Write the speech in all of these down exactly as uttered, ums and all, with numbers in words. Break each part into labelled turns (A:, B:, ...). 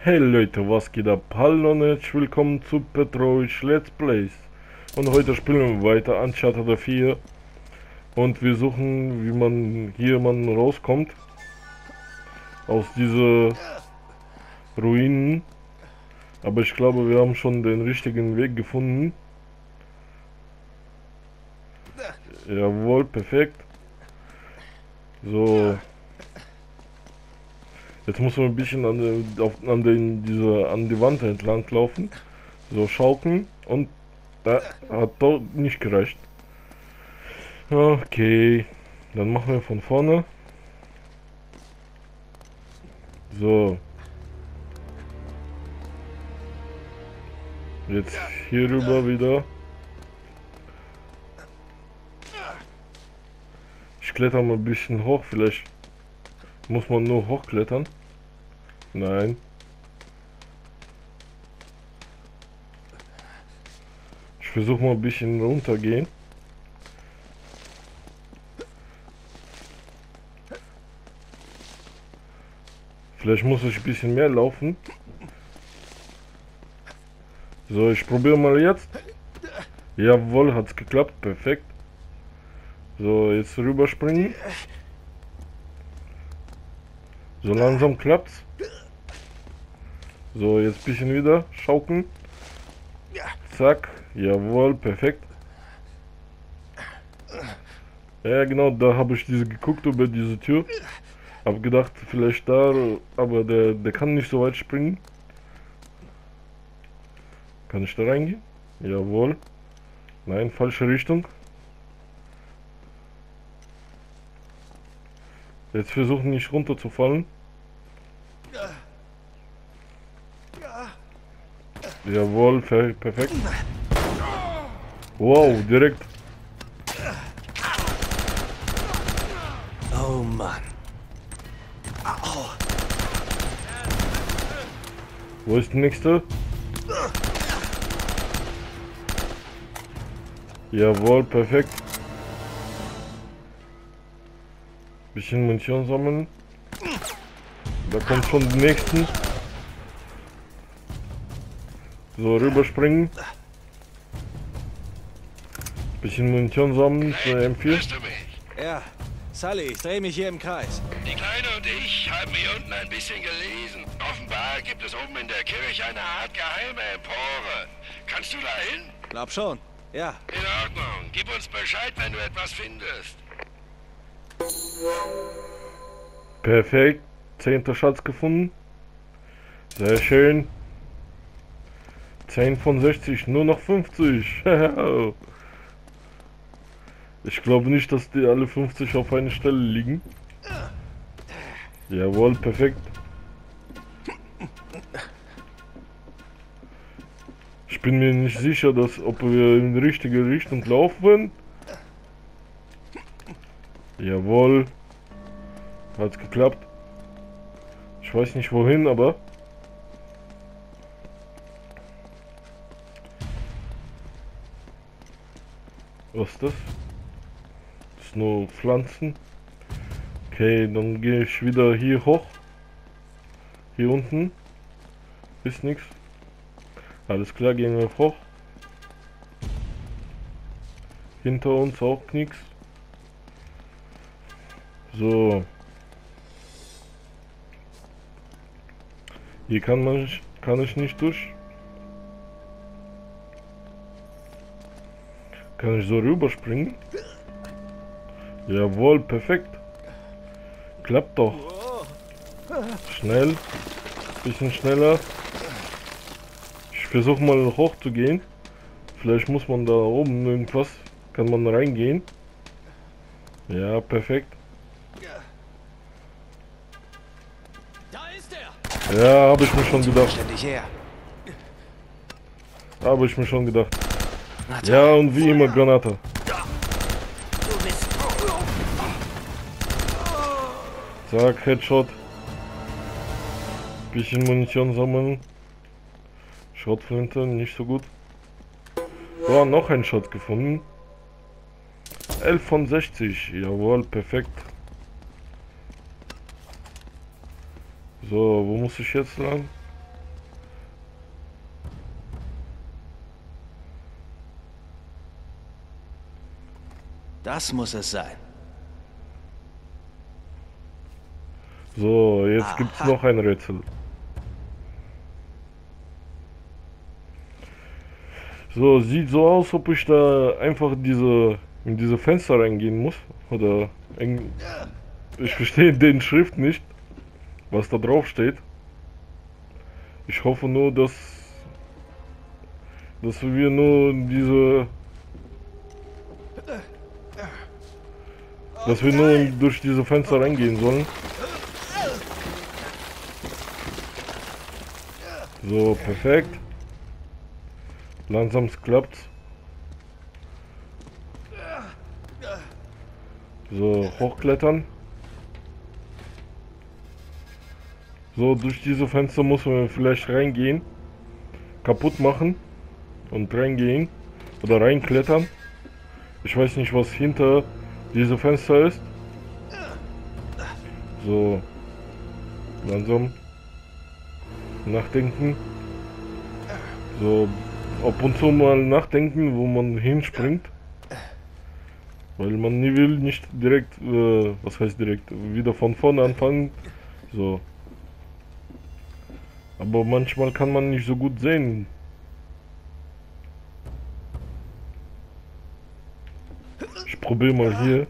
A: Hey Leute, was geht ab? Hallo und herzlich willkommen zu Petrovic Let's Plays. Und heute spielen wir weiter Uncharted vier. Und wir suchen, wie man hier man rauskommt. Aus diese Ruinen. Aber ich glaube, wir haben schon den richtigen Weg gefunden. Jawohl, perfekt. So. Jetzt muss man ein bisschen an, den, auf, an, den, diese, an die Wand entlang laufen. So schaukeln. Und da hat doch nicht gereicht. Okay. Dann machen wir von vorne. So. Jetzt hier rüber wieder. Ich kletter mal ein bisschen hoch. Vielleicht muss man nur hochklettern. Nein. Ich versuche mal ein bisschen runtergehen. Vielleicht muss ich ein bisschen mehr laufen. So, ich probiere mal jetzt. Jawohl, hat's geklappt. Perfekt. So, jetzt rüberspringen. So langsam klappt's. So, jetzt ein bisschen wieder schaukeln. Zack. Jawohl, perfekt. Ja, genau, da habe ich diese geguckt über diese Tür. Hab gedacht, vielleicht da, aber der, der kann nicht so weit springen. Kann ich da reingehen? Jawohl. Nein, falsche Richtung. Jetzt versuchen nicht runterzufallen. Jawohl, perfekt. Wow, direkt.
B: Oh Mann.
A: Wo ist der nächste? Jawohl, perfekt. Bisschen Munition sammeln. Da kommt schon die nächsten. So, rüberspringen. Bisschen Munition sammeln für M vier.
C: Hörst du mich?
B: Ja, Sully, ich drehe mich hier im Kreis.
C: Die Kleine und ich haben hier unten ein bisschen gelesen. Offenbar gibt es oben in der Kirche eine Art geheime Empore. Kannst du da hin?
B: Glaub schon. Ja.
C: In Ordnung. Gib uns Bescheid, wenn du etwas findest.
A: Perfekt. Zehnter Schatz gefunden. Sehr schön. zehn von sechzig, nur noch fünfzig. Ich glaube nicht, dass die alle fünfzig auf einer Stelle liegen. Jawohl, perfekt. Ich bin mir nicht sicher, dass, ob wir in die richtige Richtung laufen. Jawohl. Hat's geklappt. Ich weiß nicht wohin, aber... Was ist das? Das ist nur Pflanzen. Okay, dann gehe ich wieder hier hoch. Hier unten ist nichts. Alles klar, gehen wir hoch. Hinter uns auch nichts. So. Hier kann man kann ich nicht durch. Kann ich so rüberspringen? Jawohl, perfekt. Klappt doch. Schnell. Bisschen schneller. Ich versuche mal hoch zu gehen. Vielleicht muss man da oben irgendwas. Kann man reingehen. Ja, perfekt.
B: Da ist er.
A: Ja, habe ich mir schon gedacht.
B: Ständig her.
A: Habe ich mir schon gedacht. Ja, und wie immer Granate. Zack, Headshot. Bisschen Munition sammeln. Schrotflinte, nicht so gut. Oh, noch ein Shot gefunden. elf von sechzig. Jawohl, perfekt. So, wo muss ich jetzt lang?
B: Das muss es sein.
A: So, jetzt
B: Aha.
A: gibt's noch ein Rätsel. So, sieht so aus, ob ich da einfach diese, in diese Fenster reingehen muss. Oder eng, ich verstehe den Schrift nicht, was da drauf steht. Ich hoffe nur, dass, dass wir nur in diese, dass wir nur durch diese Fenster reingehen sollen. So, perfekt. Langsam klappt's. So, hochklettern. So, durch diese Fenster muss man vielleicht reingehen. Kaputt machen. Und reingehen. Oder reinklettern. Ich weiß nicht, was hinter diese Fenster ist. So. Langsam. Nachdenken. So. Ab und zu mal nachdenken, wo man hinspringt. Weil man nie will, nicht direkt, äh, was heißt direkt, wieder von vorne anfangen. So. Aber manchmal kann man nicht so gut sehen. Ich probiere mal hier.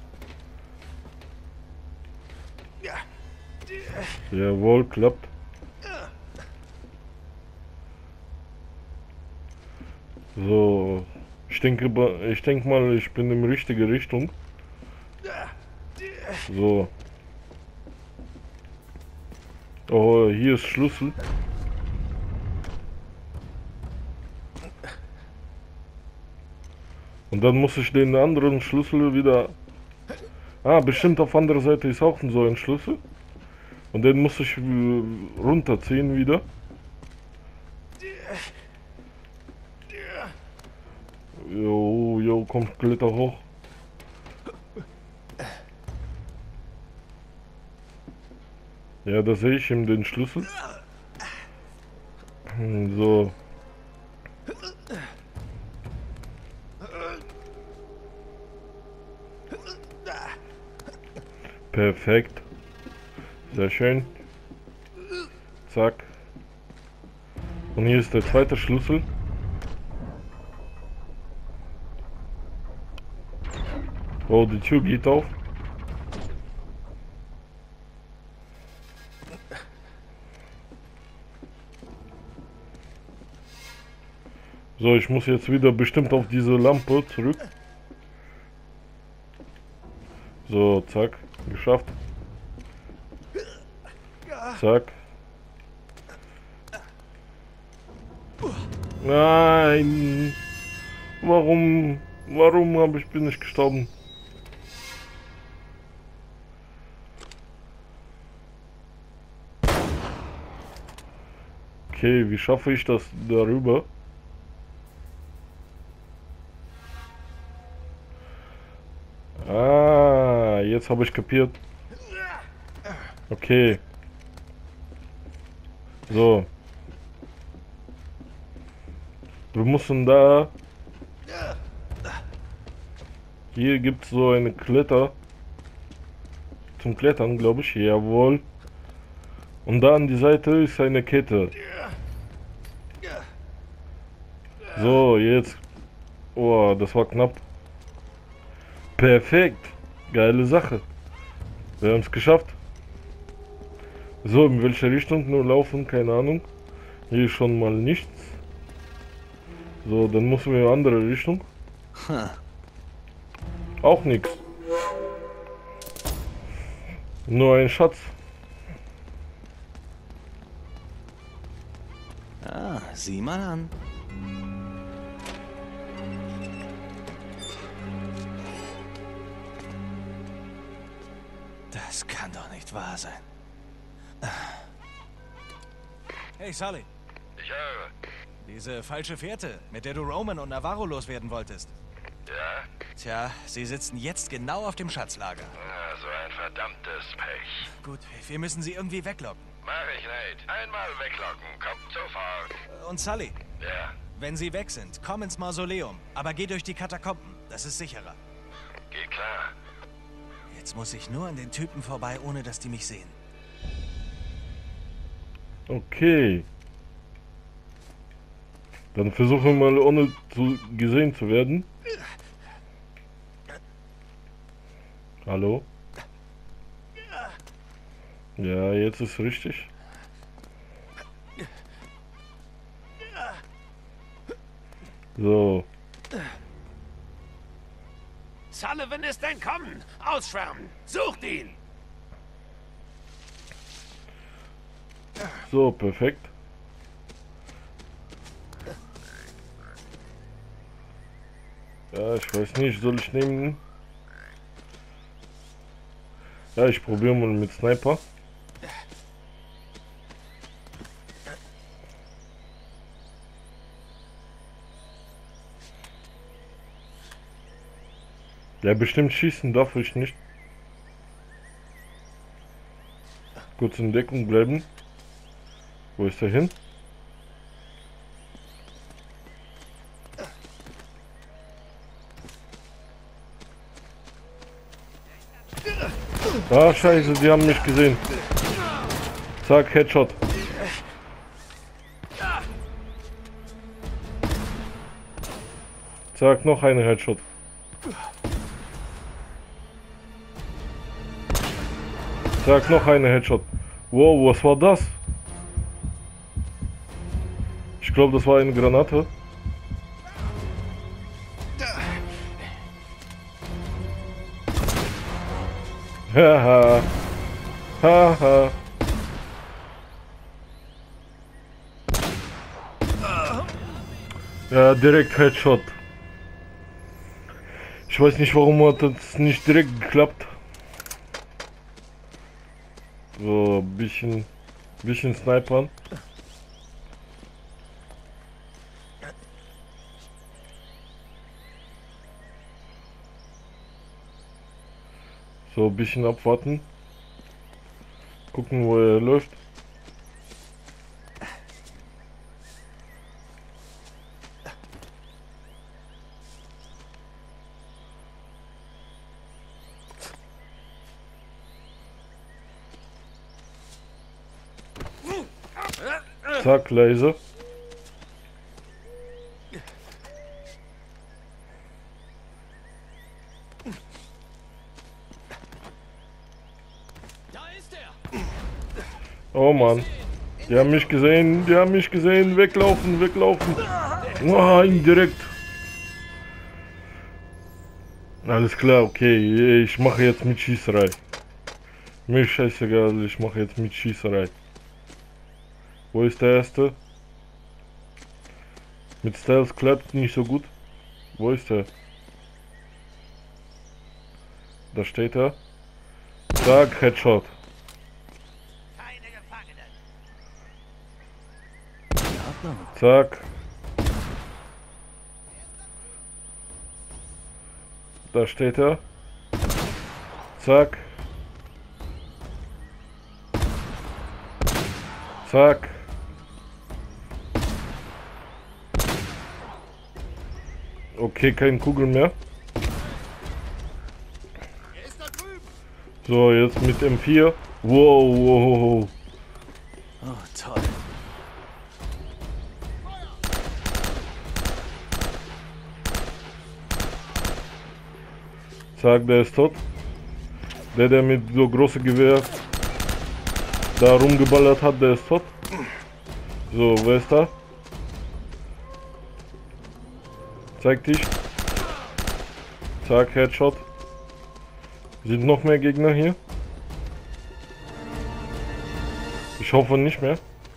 A: Jawohl, klappt. So, ich denke, ich denke mal, ich bin in die richtige Richtung. So. Oh, hier ist Schlüssel. Und dann muss ich den anderen Schlüssel wieder... Ah, bestimmt auf anderer Seite ist auch so ein Schlüssel. Und den muss ich runterziehen wieder. Jo, jo, komm, kletter hoch. Ja, da sehe ich ihm den Schlüssel. So. Perfekt. Sehr schön. Zack. Und hier ist der zweite Schlüssel. Oh, die Tür geht auf. So, ich muss jetzt wieder bestimmt auf diese Lampe zurück. So, zack, geschafft. Zack. Nein. Warum? Warum habe ich bin ich gestorben? Okay, wie schaffe ich das darüber? Ah, jetzt habe ich kapiert. Okay. So. Wir müssen da... Hier gibt es so eine Kletter. Zum Klettern, glaube ich. Jawohl. Und da an die Seite ist eine Kette. So, jetzt. Oh, das war knapp. Perfekt. Geile Sache. Wir haben es geschafft. So, in welche Richtung nur laufen? Keine Ahnung. Hier ist schon mal nichts. So, dann müssen wir in eine andere Richtung. Auch nichts. Nur ein Schatz.
B: Ah, sieh mal an. Das kann doch nicht wahr sein. Hey, Sully.
C: Ich höre.
B: Diese falsche Fährte, mit der du Roman und Navarro loswerden wolltest.
C: Ja?
B: Tja, sie sitzen jetzt genau auf dem Schatzlager.
C: Na, so ein verdammtes Pech.
B: Gut, wir müssen sie irgendwie weglocken.
C: Mach ich nicht. Einmal weglocken. Kommt sofort.
B: Und Sully,
C: Ja.
B: wenn sie weg sind, komm ins Mausoleum. Aber geh durch die Katakomben. Das ist sicherer.
C: klar.
B: Jetzt muss ich nur an den Typen vorbei, ohne dass die mich sehen.
A: Okay. Dann versuchen wir mal ohne zu gesehen zu werden. Hallo? Ja, jetzt ist richtig. So.
C: Sullivan ist entkommen. Ausschwärmen. Sucht ihn.
A: So, perfekt. Ja, ich weiß nicht, soll ich nehmen? Ja, ich probiere mal mit Sniper. Ja, bestimmt schießen darf ich nicht. Kurz in Deckung bleiben. Wo ist er hin? Ah, scheiße, die haben mich gesehen. Zack, Headshot. Zack, noch eine Headshot. Zack, noch eine Headshot. Wow, was war das? Ich glaube, das war eine Granate. Haha. Haha. Ja, direkt Headshot. Ich weiß nicht, warum hat das nicht direkt geklappt. So, bisschen, bisschen snipern. So, ein bisschen abwarten. Gucken, wo er läuft. Zack, Laser. Oh Mann. Die haben mich gesehen, die haben mich gesehen. Weglaufen, weglaufen. Oh, indirekt. Alles klar, okay. Ich mache jetzt mit Schießerei. Mir ist scheißegal, ich mache jetzt mit Schießerei. Wo ist der erste? Mit Stealth klappt nicht so gut. Wo ist er? Da steht er. Zack, Headshot. Zack. Da steht er. Zack. Zack. Okay, kein Kugel mehr. So, jetzt mit M vier. Wow, wow.
B: Oh, toll.
A: Zack, der ist tot. Der, der mit so großem Gewehr da rumgeballert hat, der ist tot. So, wer ist da? Zeig dich. Zack, Headshot. Sind noch mehr Gegner hier? Ich hoffe nicht mehr.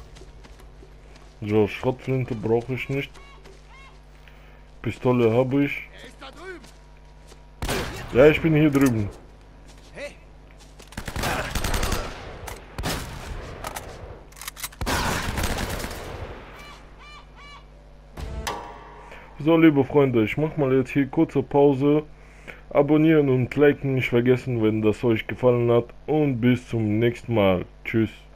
A: So, Schrotflinte brauche ich nicht. Pistole habe ich. Ja, ich bin hier drüben. So, liebe Freunde, ich mache mal jetzt hier kurze Pause. Abonnieren und liken nicht vergessen, wenn das euch gefallen hat. Und bis zum nächsten Mal. Tschüss.